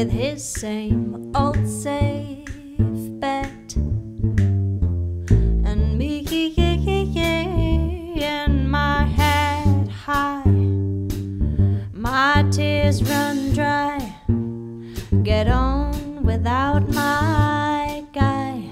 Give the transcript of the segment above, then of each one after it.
with his same old safe bet, and me and my head high, my tears run dry. Get on without my guy.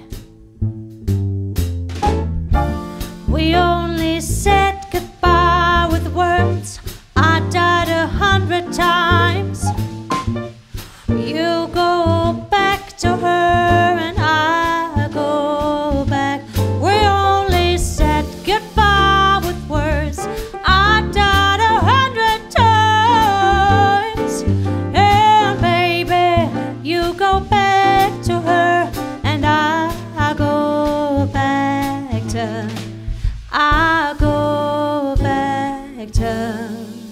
We only said goodbye with words. I died 100 times. You go back to her and I go back. We only said goodbye with words. I died 100 times. And baby, you go back to her and I go back to, I go back to.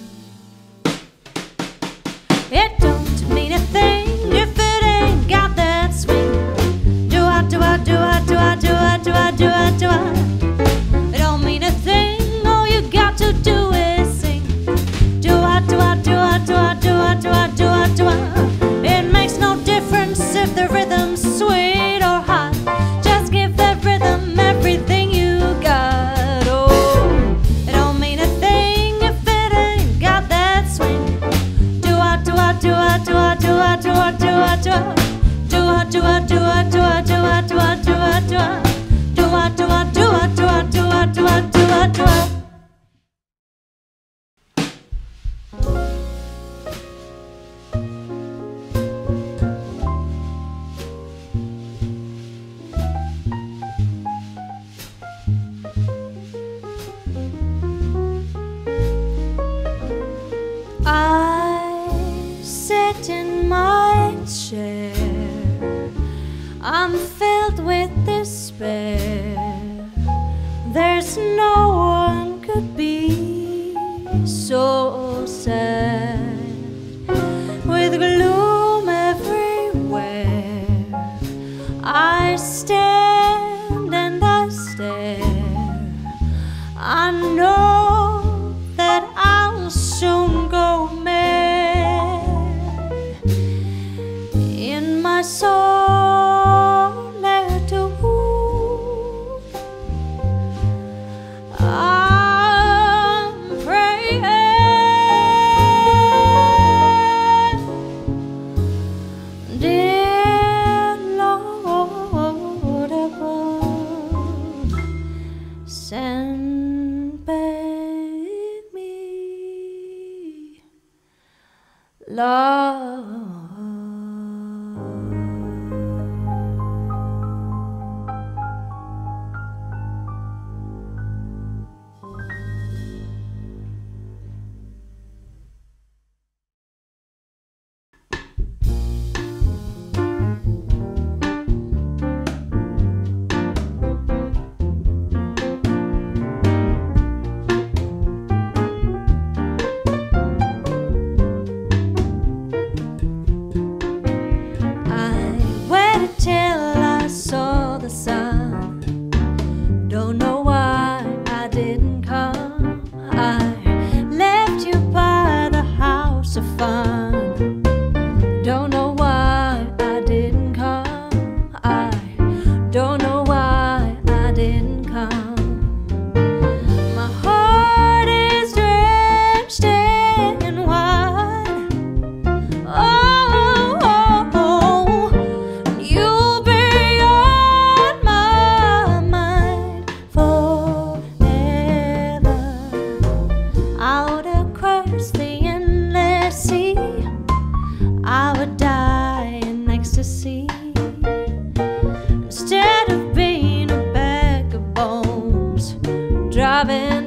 It don't mean a thing if it ain't got that swing. Do I, do I, do I, do I, do I, do I, do I, do I. It don't mean a thing, all you got to do is sing. Do I, do I, do I, do I, do I, do I, do I, do I. It makes no difference if the rhythm's sweet or hot. Just give that rhythm everything you got. Oh, it don't mean a thing if it ain't got that swing. Do I, do I, do I, do I, do I, do I, do I, do I. Do I, do I, do I, do I, do I, do I, do I, do I. Do I, do I, do I, do I, do I, do I, do I, do I. I sit in my chair, I'm filled with despair. There's no one could be so sad. With gloom everywhere, I stand and I stare. I know that I'll soon go mad. In my solitude, I'm praying, dear Lord above, send back me love. Don't know why I didn't come. I left you by the house of fun. Don't know why I didn't come. I don't know why I didn't come. My heart is drenched in wine. Oh, oh, oh. You'll be on my mind forever. Out across the endless sea, I would die in ecstasy instead of being a bag of bones driving